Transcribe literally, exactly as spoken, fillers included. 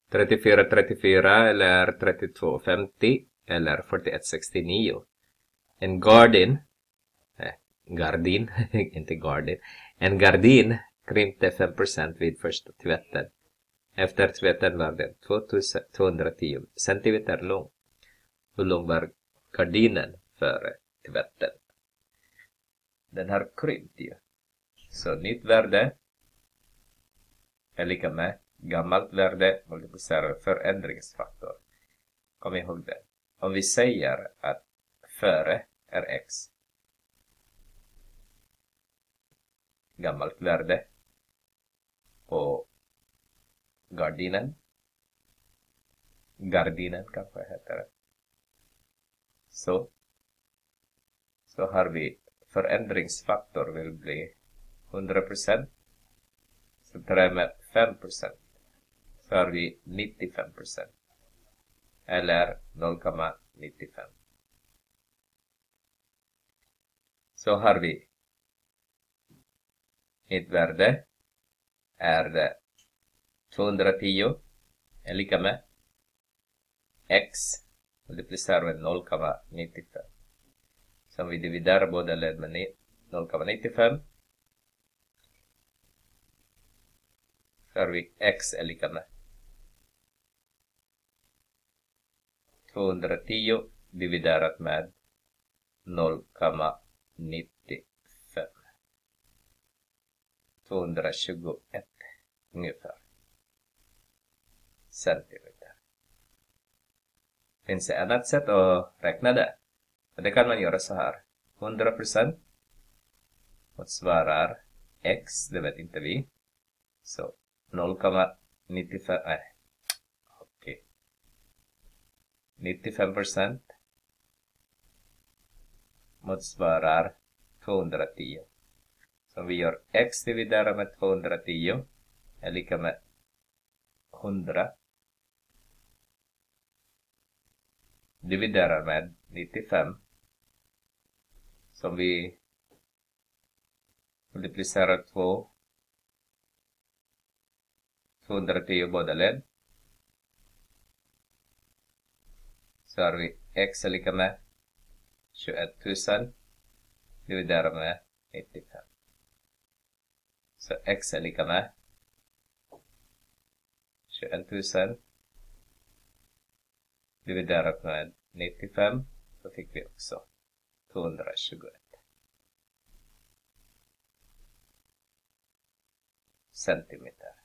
trettiofyra trettiofyra eller trettiotvå femtio eller fyrtioett sextionio. En gardin, eh, gardin, inte gardin, en gardin krympte fem procent vid första tvätten. Efter tvätten var den tvåhundratio centimeter lång. Hur lång var gardinen före tvätten? Den har krympt ju. Så nytt värde är lika med gammalt värde multiplicerat förändringsfaktor. Kom ihåg det. Om vi säger att före är x, gammalt värde på gardinen, gardinen kanske heter det, så, så har vi förändringsfaktor vill bli hundra procent, så tar jag med fem procent, så har vi nittiofem procent eller noll komma nittiofem. Så har vi ett värde är det tvåhundratio är lika med x multiplicerar med noll komma nittiofem. Så om vi dividerar båda led med noll komma nittiofem så har vi x är lika med tvåhundratio dividerat med noll komma nittiofem. tvåhundratjugoett ungefär centimeter. Finns det annat sätt att räkna det? Och det kan man göra så här. hundra procent motsvarar x, det vet inte vi. Så noll komma nittiofem, nej, okej. Okay. nittiofem procent motsvarar tvåhundratio. Så vi gör x dividerat med tvåhundratio är lika med hundra dividerar med nittiofem. Som vi multiplicerar två tvåhundratio båda led. Så har vi x är lika med tjugoettusen dividerat med nittiofem. Så x är lika med tjugoettusen dividerat med nittiofem. Så fick vi också tvåhundratjugoett centimeter.